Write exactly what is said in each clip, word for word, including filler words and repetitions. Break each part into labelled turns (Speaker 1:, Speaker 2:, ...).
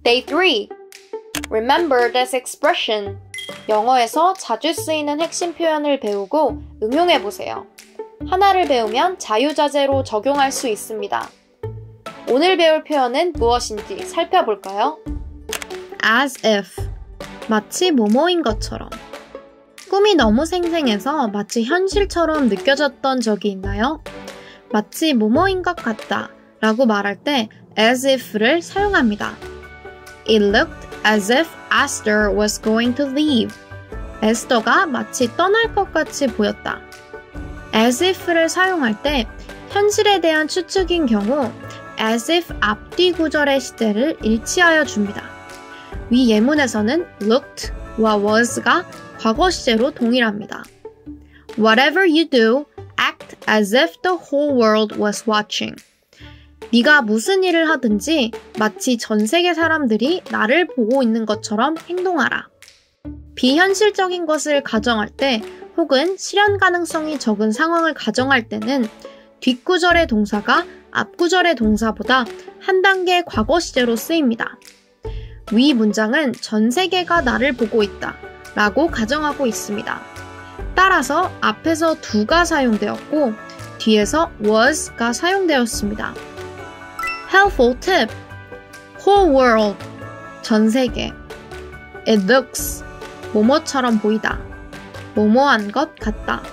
Speaker 1: Day three. Remember this expression. 영어에서 자주 쓰이는 핵심 표현을 배우고 응용해보세요. 하나를 배우면 자유자재로 적용할 수 있습니다. 오늘 배울 표현은 무엇인지 살펴볼까요? As if. 마치 뭐뭐인 것처럼. 꿈이 너무 생생해서 마치 현실처럼 느껴졌던 적이 있나요? 마치 뭐뭐인 것 같다 라고 말할 때 as if를 사용합니다. It looked as if Esther was going to leave. 에스더가 마치 떠날 것 같이 보였다. as if를 사용할 때 현실에 대한 추측인 경우 as if 앞뒤 구절의 시제를 일치하여 줍니다. 위 예문에서는 looked와 was가 과거 시제로 동일합니다. Whatever you do, act as if the whole world was watching. 네가 무슨 일을 하든지 마치 전 세계 사람들이 나를 보고 있는 것처럼 행동하라. 비현실적인 것을 가정할 때 혹은 실현 가능성이 적은 상황을 가정할 때는 뒷구절의 동사가 앞구절의 동사보다 한 단계 과거 시제로 쓰입니다. 위 문장은 전 세계가 나를 보고 있다 라고 가정하고 있습니다. 따라서 앞에서 do가 사용되었고 뒤에서 was가 사용되었습니다. Helpful tip. Whole world. 전 세계. It looks. 뭐뭐처럼 보이다. 뭐뭐한 것 같다.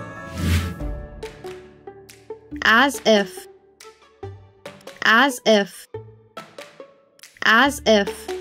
Speaker 1: As if. As if. As if.